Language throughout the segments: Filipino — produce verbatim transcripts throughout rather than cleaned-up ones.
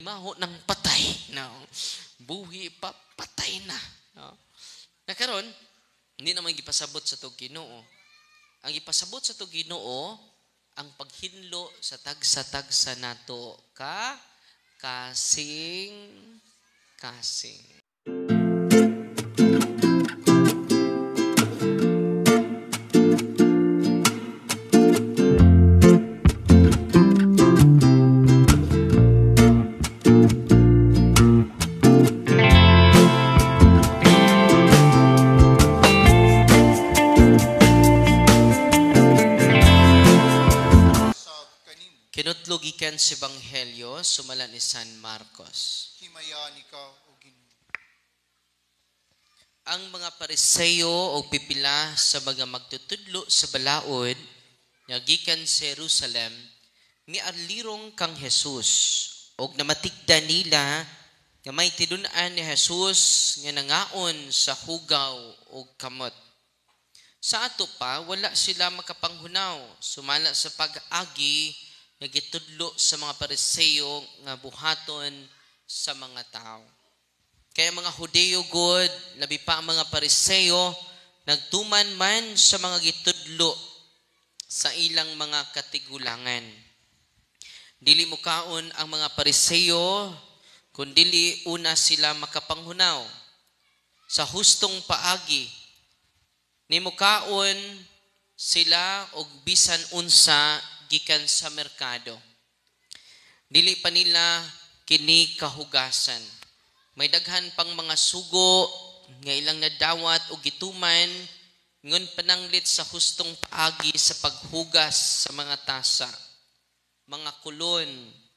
maho ng patay. No? Buhi pa, patay na. No? Nakaroon, hindi naman gipasabot sa to Ginoo. Ang ipasabot sa to Ginoo, ang paghinlo sa tagsa-tagsa nato ka kasing kasing. Kinutlo gikan sa Ebanghelyo sumala ni San Marcos. Himayan ikaw o Ginoo. Ang mga Pariseo o pipila sa mga magtutudlo sa balaod nga gikan sa Jerusalem ni arlirong kang Jesus og namatikda nila nga may tidun-an ni Jesus nga nangaon sa hugaw o kamot. Sa ato pa wala sila makapanghunaw sumala sa pag-agi nga gitudlo sa mga Pariseo nga buhaton sa mga tao. Kaya mga Hudeo God, labi pa ang mga Pariseo, nagtuman man sa mga gitudlo sa ilang mga katigulangan. Dili mo kaon ang mga Pariseo, kundili una sila makapanghunaw sa hustong paagi. Ni mo kaon sila og bisan unsa gikan sa merkado. Dili pa nila kini kahugasan. May daghan pang mga sugo nga ilang nadawat o gituman ngon pananglit sa hustong paagi sa paghugas sa mga tasa, mga kulon,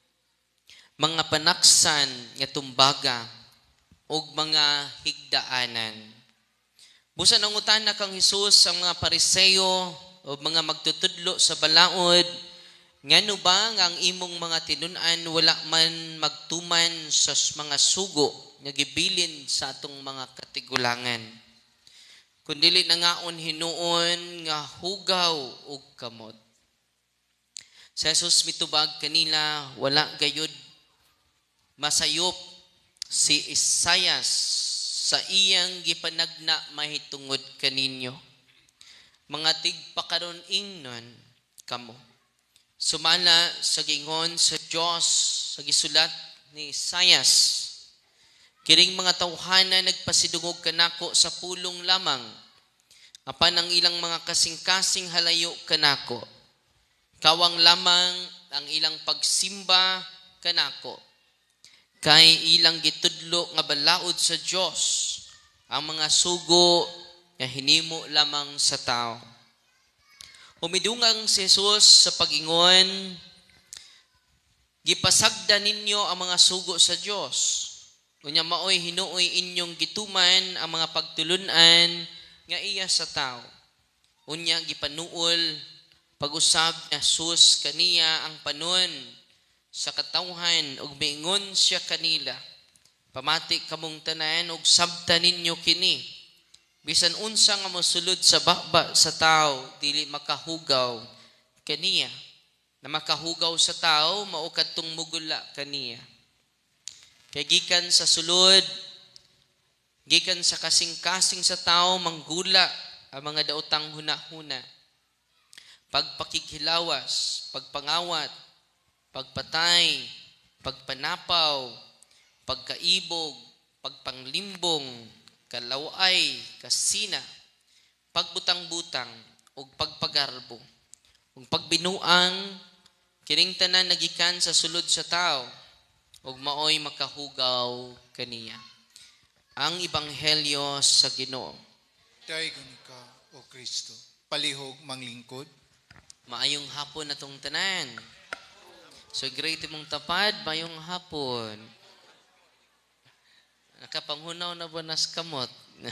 mga panaksan nga tumbaga ug mga higdaanan. Busa nangutan na kang Hesus sa mga Pariseo o mga magtutudlo sa balaod, ngano ba nga ang imong mga tinun-an wala man magtuman sa mga sugo nga gibilin sa atong mga katigulangan. Kundili nangaon hinuon nga hugaw ug kamot. Sa Jesus mitubag kanila wala gayud masayop si Isaias sa iyang gipanagna mahitungod kaninyo. Mga tigpakaron ingnon kamo. Sumala sa gingon sa Dios sa gisulat ni Isaias. Kiring mga tawhana nagpasidungog kanako sa pulong lamang. Apan ang ilang mga kasing-kasing halayo kanako. Kawang lamang ang ilang pagsimba kanako. Kay ilang gitudlo nga balaod sa Dios. Ang mga sugo nga hinimo lamang sa tao. Humidungang si Jesus sa pag-ingon, gipasagda ninyo ang mga sugo sa Dios. Unya maoy hinuoy inyong gituman ang mga pagtulunan nga iya sa tao. Unya gipanuol pag-usab ni Jesus kaniya ang panon sa katawhan ug miingon siya kanila. Pamati kamong tanan ug sabta ninyo kini. Bisan unsa nga mosulod sa baba sa tao, dili makahugaw kaniya. Na makahugaw sa tao, mao kadtong mugula kaniya. Kay gikan sa sulod, gikan sa kasing-kasing sa tao, manggula ang mga daotang huna-huna. Pagpakikhilawas, pagpangawat, pagpatay, pagpanapaw, pagkaibog, pagpanglimbong, kalaway, kasina, pagbutang-butang, ug pagpagarbo, ug pagbinuang, kining tanan nagikan sa sulod sa tao, ug maoy makahugaw kaniya. Ang Ebanghelyo sa Ginoo. Daygon ka, O Kristo, palihog manglingkod. Maayong hapon natong tanan. So great mong tapad, maayong hapon. Nakapanghunaw na ba nas kamot?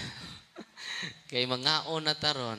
Kay mga na taron.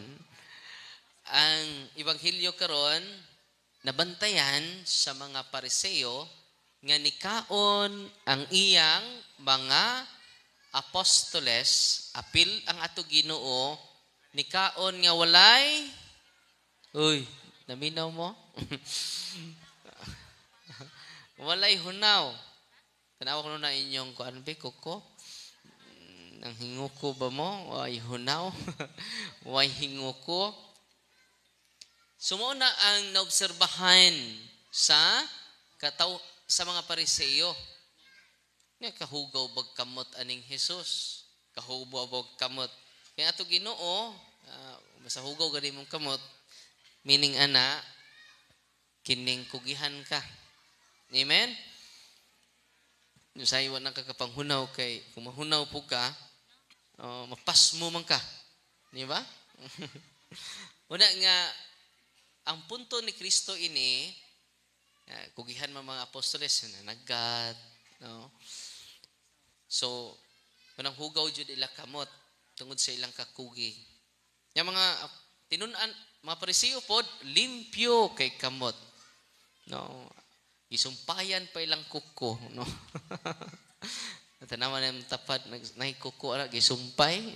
Ang Ebanghelyo karon nabantayan sa mga Pariseo nga nikaon ang iyang mga apostoles, apil ang ato Ginoo, nikaon nga walay, uy, naminaw mo? Walay hunaw. Tanawa ko na inyong kuan be kuko. Ang hinguko ba mo? Way hunaw. Way hinguko. Sumuna ang naobserbahan sa kataw sa mga Pariseo. Nga kahugaw bag kamot aning Hesus. Kahugaw bag kamot. Kaya ato Ginoo, uh, basta hugaw gani mong kamot, meaning ana kining kugihan ka. Amen? Yung sa iwan na kakapanghunaw kay kung mahunaw po ka, uh, mapas mo man ka. Di ba? Una nga, ang punto ni Kristo ini, uh, kugihan man mga apostoles, nanagat, no? So, manang hugaw jud ila kamot tungod sa ilang kakugi. Yung mga tinunan, mga Pariseo pod, limpyo kay kamot. No? Isumpayan pa ilang kuko, no? Tanawa na yung tapat, nahikuko, gisumpay.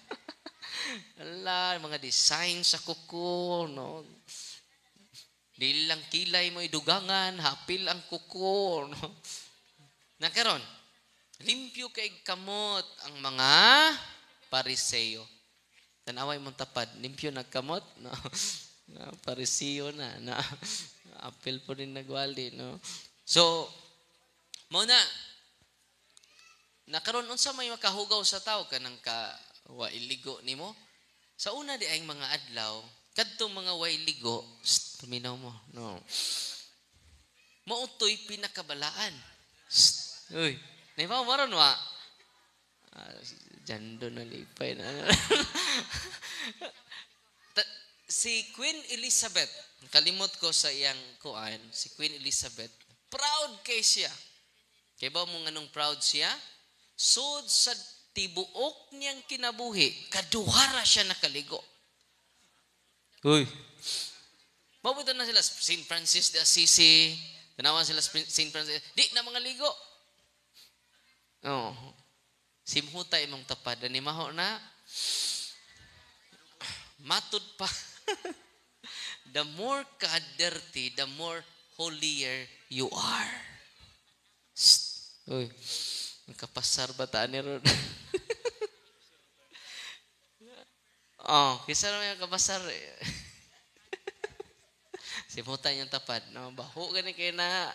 Ala, mga design sa kuko, no? Dili lang kilay mo idugangan, hapil ang kuko, no? Nakaron, limpyo kay kamot ang mga Pariseo. Tanaway mong tapad, limpyo nagkamot, no? Pariseo na, na apil po rin nagwali, no? So, muna, nakaroon unsa may makahugaw sa tao kanang ka wailigo nimo. Sa una di ay mga adlaw, kadtong mga wailigo, tuminaw mo, no? Mautoy pinakabalaan. Uy, naibaw maron wa? Uh, Jando na lipay na. Si Queen Elizabeth, kalimot ko sa iyang kuan, si Queen Elizabeth, proud kay siya. Kaya ba mo nganong proud siya? Sud sa tibuok niyang kinabuhi, kaduhara siya nakaligo. Uy. Mabuto na sila, Saint Francis de Assisi, tanawan sila Saint Francis, di na mga ligo. Oh. Simhuta imong tapad, ani maho na, matud pa. The more ka dirty, the more holier you are. Uy, magkapasar ba taan ni Ron? Oh, kisa naman yung kapasar eh. Simutan yung tapad. No, baho gani kayo na.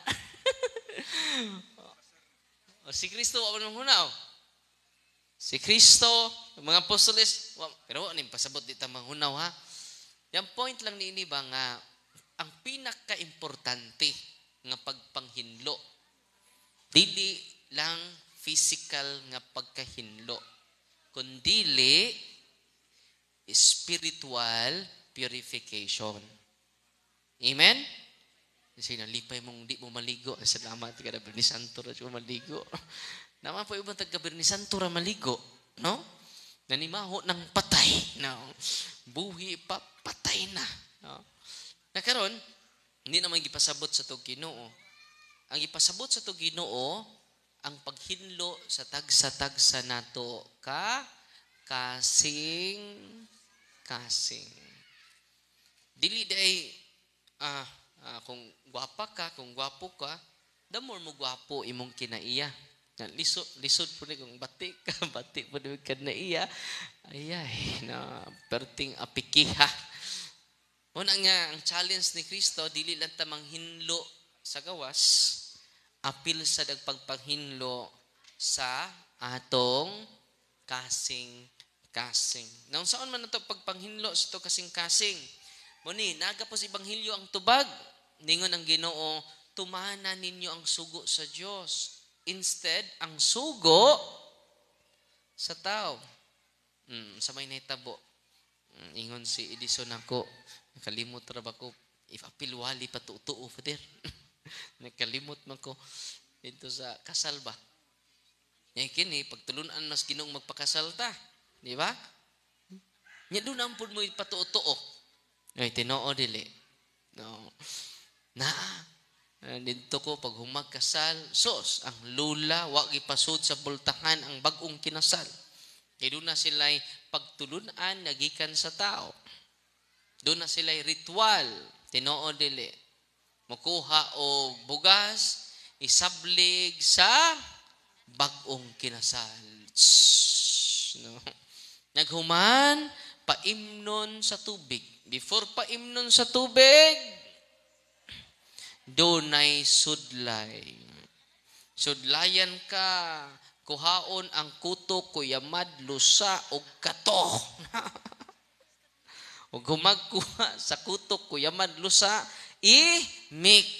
O, si Kristo, wala mong hunaw. Si Kristo, mga apostoles, pero ano yung pasabot dito mga hunaw ha? Yung point lang ni ini ba nga, ang pinaka-importante nga pagpanghinlo, dili lang physical nga pagkahinlo, kundili spiritual purification. Amen? Kasi nalipay mong di mo maligo. Salamat ka na Birni Santo na mo maligo. Naman po ibang taga Birni Santo na maligo. No? Nanimaho ng patay. No? Buhi pa, patay na. No? Nakaroon, hindi naman ipasabot sa to Ginoo. Ang ipasabot sa to Ginoo, ang paghinlo sa tagsa-tagsa nato ka kasing kasing. Dili day ah, ah kung gwapa ka, kung gwapo ka, the more mo gwapo imong kinaiya. Lisod lisod po ni kung batik ka, batik po ni kinaiya. Ayay, na perting apikiha. Una nga ang challenge ni Kristo dili lang ta manghinlo sa gawas, apil sa dagpagpanghinlo sa atong kasing-kasing. Naun saan man ito pagpanghinlo sa ito kasing-kasing? Muni, naga po sa Ibanghilyo ang tubag. Ningon ang Ginoo, tumana ninyo ang sugo sa Diyos. Instead, ang sugo sa tao. Hmm, sa may naitabo. Hmm, ingon si Edison ako, nakalimot ra ba ko, if apilwali patutuo pa der. Nakalimot man ko dito sa kasal ba. Yan kini, pagtulunan mas Ginoong magpakasal ta. Di ba? Nya doon ang po mo patutuo. Ay, tinoo dili. No. Na, dito ko pag humagkasal, sos, ang lula, wag ipasod sa bultahan ang bagong kinasal. Kaya doon na sila'y pagtulunan, nagikan sa tao. Doon na sila'y ritual, tinoo dili. Makuha o bugas, isablig sa bag-ong kinasal. No. Naghuman, paimnon sa tubig. Before paimnon sa tubig, dunay sudlay. Sudlayan ka, kuhaon ang kutok, kuyamad, lusa, o kato. O gumagkuha sa kutok, kuyamad, lusa, i-mix.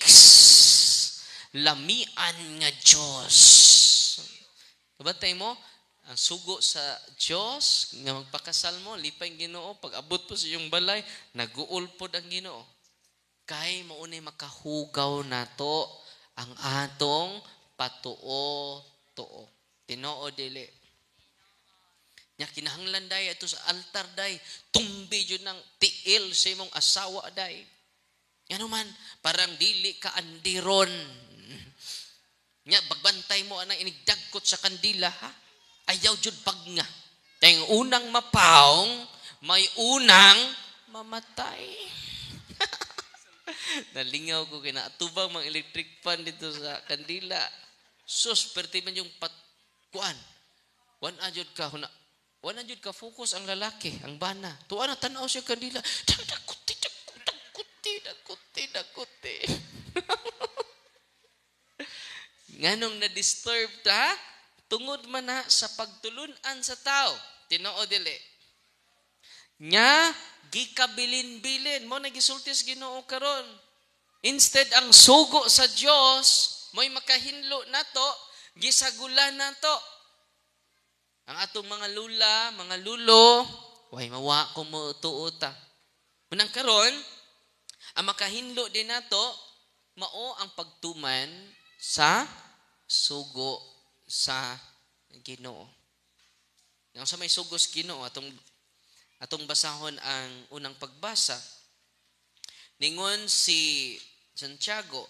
Lamian nga Diyos. Kabantay mo, ang sugo sa Diyos, nga magpakasal mo, lipay ang Ginoo, pag abot po sa iyong balay, naguol po ang Ginoo. Kay maunay makahugaw nato ang atong patuo-tuo. Tinoo dili. Nya kinahanglan day ato sa altar day, tumbi jud ng tiil sa imong asawa day. Ano man, parang dili ka andiron. Nya bagbantay mo anang inigdagkot sa kandila ha. Ayaw jud pag nga. Tayong unang mapaong, may unang mamatay. Nalingaw ko kina atubang mga electric fan dito sa kandila. Sus, perti man yung patkuan. Wan ajud ka huna. Wan ajud ka focus ang lalaki, ang bana. Tuwa na tanaw siya kandila. Dakuti, dakuti, dakuti, dakuti. Nganong na-disturb ta? Tungod man na sa pagtulunan sa tao. Tinoo dili. Nya, gikabilin-bilin. Mo nagisultis Ginoo karon. Instead, ang sugo sa Diyos, mo'y makahinlo nato, gisagulan nato. Ang atong mga lula, mga lulo, way mawa ko mo tuota. Unang karon, ang makahinlo din nato, mao ang pagtuman sa sugo sa Ginoo. Yang sa may sugo sa Ginoo, atong atong basahon ang unang pagbasa. Ningon si Santiago,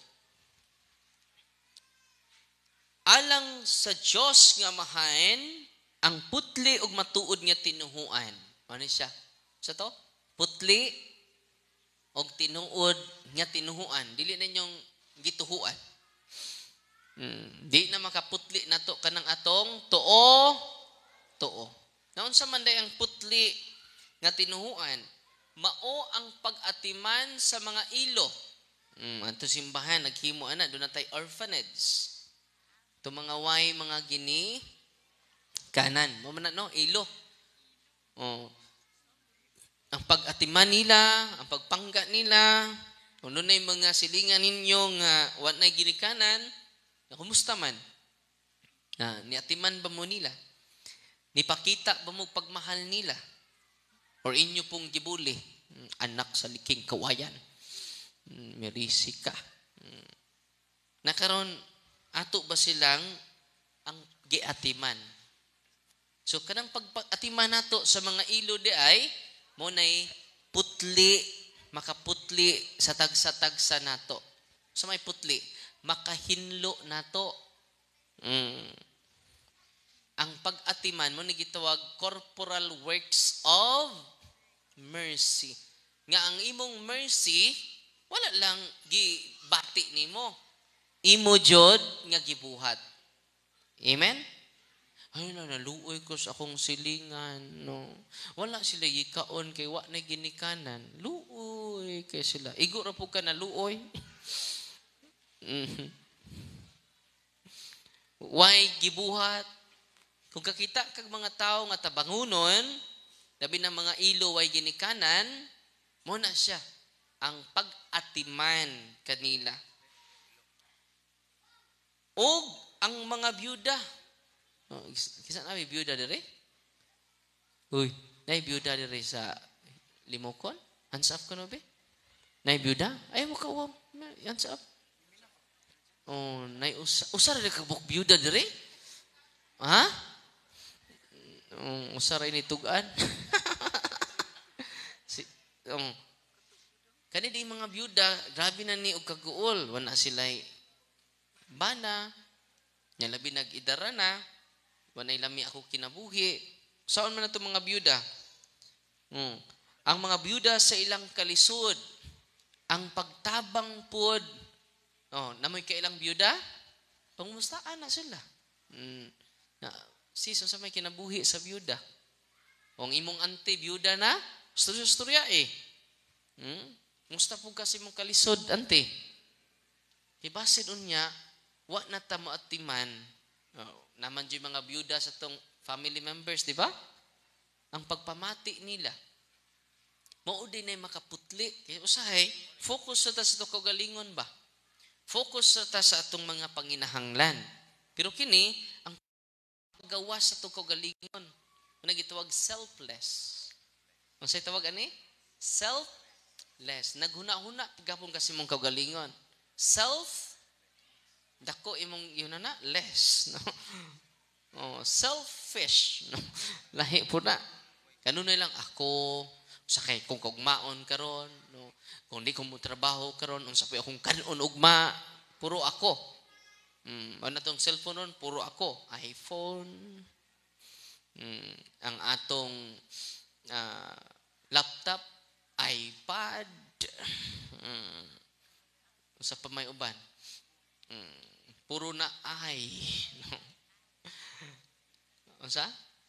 alang sa Diyos nga mahain, ang putli ug matuod nga tinuhuan. Ano siya? Sa to? Putli ug tinuod nga tinuhuan. Dili na ninyong gituhuan. Hmm. Di na makaputli na to kanang atong tuo, tuo. Naon sa man day ang putli nga tinuhuan, mao ang pag-atiman sa mga ilo. Hmm, anto simbahan naghimo ana do na tay orphanage. To mga way mga gini kanan, mo man no ilo. Oh. Ang pag-atiman nila, ang pagpangga nila, kung doon na yung mga silingan ninyo nga wat na ginikanan, na kumusta man? Na, niatiman ba mo nila? Nipakita ba mo pagmahal nila? Or inyo pong gibuli? Anak sa liking kawayan. Merisi ka. Nakaroon, ato ba silang ang giatiman? So, kanang pag-atiman nato sa mga ilo di ay, mo na'y putli, makaputli sa tagsa-tagsa nato. Sa may putli, makahinlo nato. Mm. Ang pag-atiman mo nagitawag corporal works of mercy. Nga ang imong mercy, wala lang gibati nimo. Imo jud nga gibuhat. Amen? Ay na, naluoy ko sa akong silingan. No. Wala sila gikaon kay wa na ginikanan. Luoy kay sila. Igo ra po ka na luoy. Mm-hmm. Why gibuhat? Kung kakita kag mga tao nga tabangunon, labi ng mga ilo way ginikanan, mo na siya ang pag-atiman kanila. O ang mga byuda. Oh, kisa na may byuda dire? Uy, nay byuda dire sa Limokon? Ansap ko no be? Nay byuda? Ay mo ka uwam. Ansap. Oh, nay usa usa ra ka buk byuda dire? Ha? Um, usa ra ini tugan. si um, kani di mga byuda, grabe na ni og kaguol, wala sila'y bana, nya labi nag-idara na, wanay lami ako kinabuhi. Saan man nato mga byuda? Hmm. Ang mga byuda sa ilang kalisod, ang pagtabang pod, oh, namoy ka ilang byuda, pangumustaan na sila. Mm. Na, sis, sa may kinabuhi sa byuda. O ang imong ante, byuda na, storya-storya eh. Hmm? Musta po kasi mong kalisod, ante. Ibasid unya, wa na ta maatiman. Oh, naman yung mga byuda sa tong family members, di ba? Ang pagpamati nila. Mao din ay makaputli. Kaya usahay, focus sa ta sa itong kagalingon ba? Focus sa ta sa atong mga panginahanglan. Pero kini, ang paggawa sa itong kagalingon, na gitawag selfless. Ang sa'y tawag ani? Selfless. Naghuna-huna, gapon kasi mong kagalingon. Self, dako imong yun na, less. No? Oh, selfish. No? Lahi po na. Kanunay lang ako, sakay kung kagmaon karon, no? Kung di ko mo trabaho karon, unsa pa akong kanon ugma, puro ako. Mm, ano tong cellphone ron, puro ako. iPhone, mm, ang atong uh, laptop, iPad, mm, unsa pa may uban. Mm, puro na ay. No? Unsa?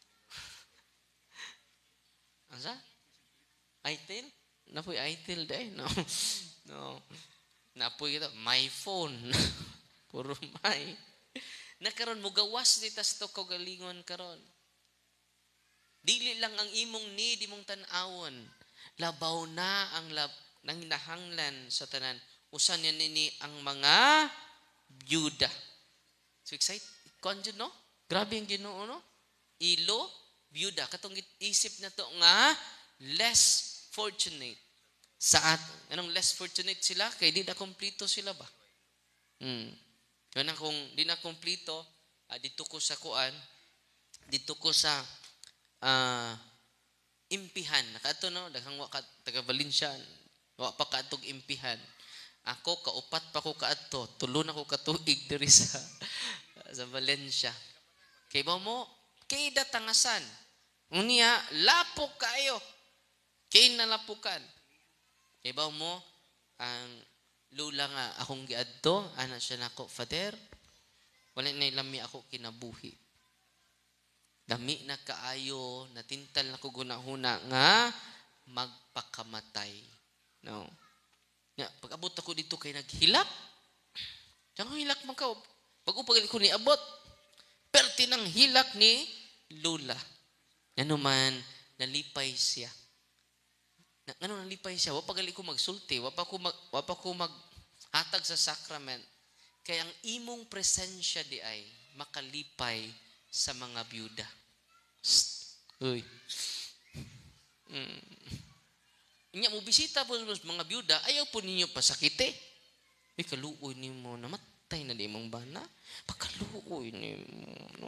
Unsa? Itel? Napoy itel day, no. No. Napoy ito, my phone. Puro may. Nakaron mo gawas dita sa to kagalingon karon. Dili lang ang imong need, imong tan-awon. Labaw na ang lab, nanginahanglan sa tanan. Usan yan nini ang mga byuda. So excited? Konjud, no? Grabe ang Ginoo, no? Ilo, byuda. Katong isip na to nga, less fortunate. Sa at, anong less fortunate sila? Kaya di na kompleto sila ba? Hmm. Kaya kung di na kompleto, uh, dito ko sa kuan, dito ko sa uh, impihan. Nakato, no? Daghang waka, taga Valencia, wa pa kaatog impihan. Ako, kaupat pa ko kaato. Tulo na ko katuig diri sa, sa Valencia. Kay ba mo, kay datangasan. Unya, lapok kayo. Kay nalapukan. Kay ba mo, ang lula nga akong giadto, ana siya nako, Father, wala na ilami ako kinabuhi. Dami na kaayo, natintal na ko gunahuna nga, magpakamatay. No? Nga, pag abot ako dito kay naghilak, siyang hilak man ka, pag upagal ko ni abot, perti ng hilak ni Lula. Ano man, nalipay siya. Na, ano nalipay siya? Wapagali ko magsulti, wapa ko mag, wapa ko maghatag sa sacrament. Kaya ang imong presensya di ay makalipay sa mga byuda. Uy. Mm. Inya mo bisita po mga byuda, ayaw po ninyo pasakite. Ay, kaluoy ni mo, namatay na di mong bana. Pagkaluoy ni mo. No.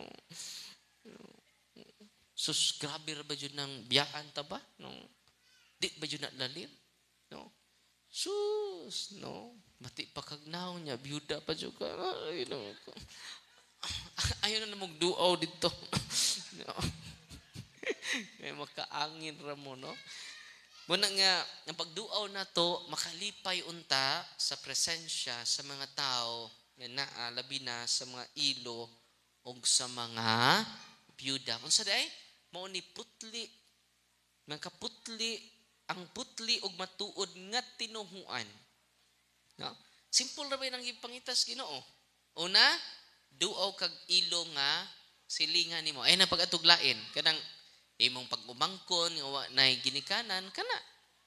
Sus, grabe ba yun ng biyaan ta ba? No. Di ba yun lalim? No. Sus, no. Mati pa kagnaw niya, byuda pa yun ka. Ay, no. Ayaw na namang duaw dito. No. May makaangin ra mo, no? Muna nga, ang pagduaw na to, makalipay unta sa presensya sa mga tao na naalabi na sa mga ilo o sa mga byuda. Kung sa day, mao ni putli, mga kaputli, ang putli og matuod nga tinuhuan. No? Simple na ba yung ipangitas Ginoo? Una, duaw kag ilo nga silingan nimo. Ay na pag-atuglain, kanang imong pag-umangkon nga wa nay ginikanan kana.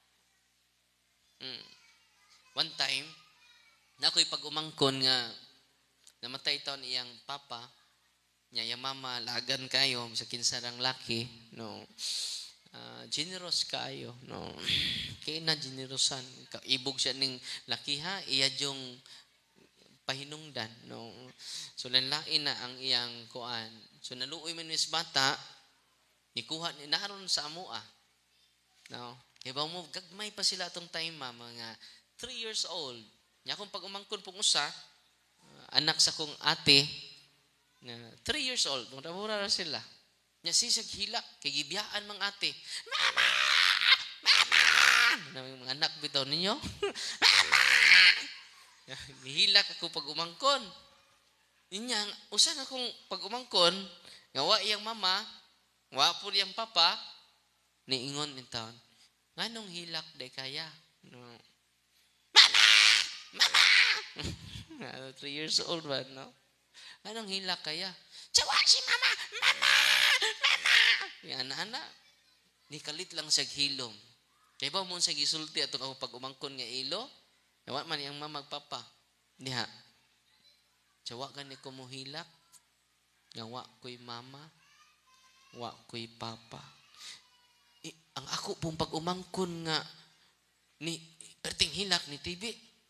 Mm. One time, na ako'y pag-umangkon nga namatay taon iyang papa, niya yung mama lagan kayo sa kinsarang laki, no. Uh, generous kayo, no. Kaya na generosan, ibog siya ning lakiha, iya yung pahinungdan, no. So lanlain na ang iyang kuan. So naluoy man mis bata, nikuha ni naron sa amoa. No. Iba mo gagmay pa sila atong time ma, mga three years old. Nya akong pag umangkon pong usa, uh, anak sa kong ate na three years old, mura-mura ra sila. Nya sisag hilak kay gibiyaan mang ate. Mama! Mama! Mga anak bitaw ninyo. Mama! Gihilak ako pag umangkon. Inya, usa na kung pag umangkon, nga wa iyang mama, wa po iyang papa, niingon in taon, nganong hilak day kaya? No. Mama! Mama! Three years old ba, no? Anong hilak kaya? Sawa si mama! Mama! Mama! Yan, ana. Ni kalit lang sa hilom. Kaya ba mo sa gisulti ato ako pag umangkon nga ilo? Nawa man iyang mama magpapa. Diha. Sawa ka ni kumuhilak. Nga wa ko'y mama. Wa ko'y papa. Eh, ang ako pong pag umangkon nga ni perting hilak ni T V.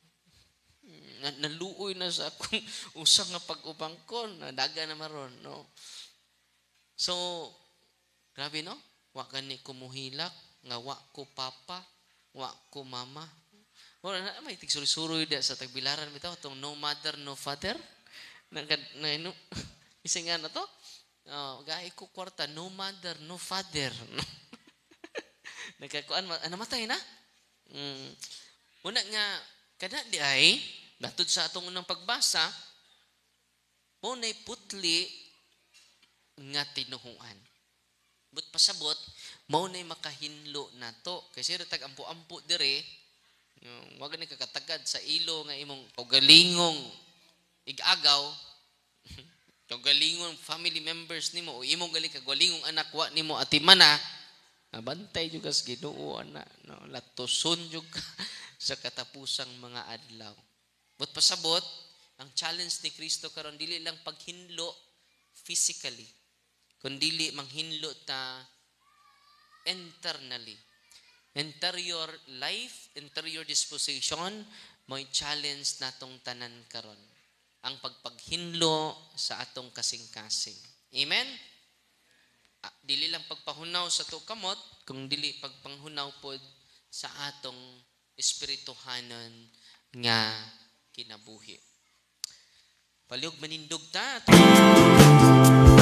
Naluoy na sa akong usang nga pag-umangkon. Daga na maron, no? So, grabe, no? Wa ka ni kumuhilak. Nga wa ko papa. Wa ko mama. Wala na, may tigsuri-suri da sa tagbilaran bitaw. Itong no mother, no father. Na, na, no, isa nga na to. Oh, gaya ko kwarta, no mother, no father. Nagkakuan, ano matay na? Mm. Una nga, kada di ay, natod sa atong unang pagbasa, muna'y putli nga tinuhuan. But pasabot, muna'y makahinlo na to. Kasi tag ampo-ampo dire, yung wag ni kakatagad sa ilo nga imong kaugalingong igagaw, kaugalingong family members nimo o imong gali kagalingon anak wa nimo atimana, nabantay jud kas Ginoo ana, no, latuson jud sa katapusang mga adlaw. But pasabot, ang challenge ni Kristo karon dili lang paghinlo physically, kundi manghinlo ta internally. Interior life, interior disposition, may challenge natong tanan karon. Ang pagpaghinlo sa atong kasing-kasing. Amen? Ah, dili lang pagpahunaw sa to kamot, kung dili pagpanghunaw pod sa atong espirituhanon nga kinabuhi. Paliog manindog ta.